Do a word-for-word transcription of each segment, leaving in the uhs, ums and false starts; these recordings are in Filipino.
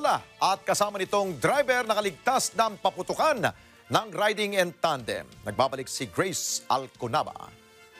Lola at kasama nitong driver nakaligtas ng paputukan ng riding in tandem. Nagbabalik si Grace Alconaba.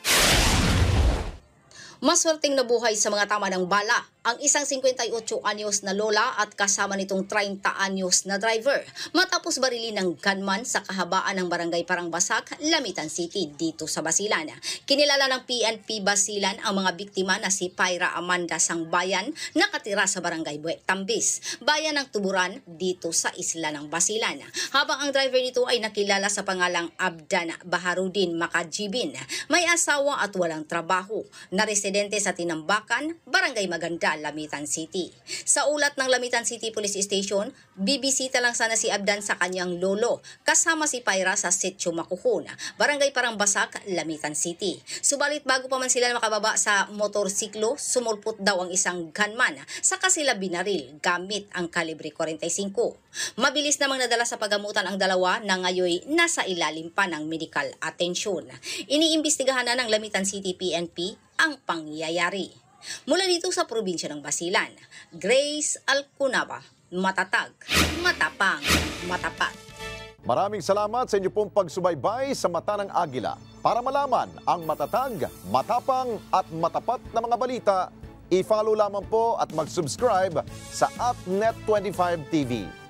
Maswerteng nabuhay sa mga tama ng bala ang isang fifty-eight anyos na lola at kasama nitong thirty anyos na driver matapos barilin ng gunman sa kahabaan ng barangay Parangbasak, Lamitan City dito sa Basilan. Kinilala ng P N P Basilan ang mga biktima na si Pyra Amanda Sangbayan, nakatira sa barangay Buek Tambis, bayan ng Tuburan dito sa isla ng Basilan. Habang ang driver nito ay nakilala sa pangalang Abdan Baharudin Makajibin, may asawa at walang trabaho, na residente sa Tinambakan, Barangay Maganda, Lamitan City. Sa ulat ng Lamitan City Police Station, bibisita lang sana si Abdan sa kanyang lolo kasama si Pyra sa Sitio Makuhon, Barangay Parangbasak, Lamitan City. Subalit bago pa man sila makababa sa motorsiklo, sumulpot daw ang isang gunman sa kasila binaril gamit ang kalibre forty-five. Mabilis namang nadala sa pagamutan ang dalawa na ngayoy nasa ilalim pa ng medical attention. Iniimbestigahan na ng Lamitan City P N P ang pangyayari. Mula dito sa probinsya ng Basilan, Grace Alconaba, matatag, matapang, matapat. Maraming salamat sa inyo pong pagsubaybay sa Mata ng Agila. Para malaman ang matatag, matapang at matapat na mga balita, i-follow lamang po at mag-subscribe sa AtNet twenty-five T V.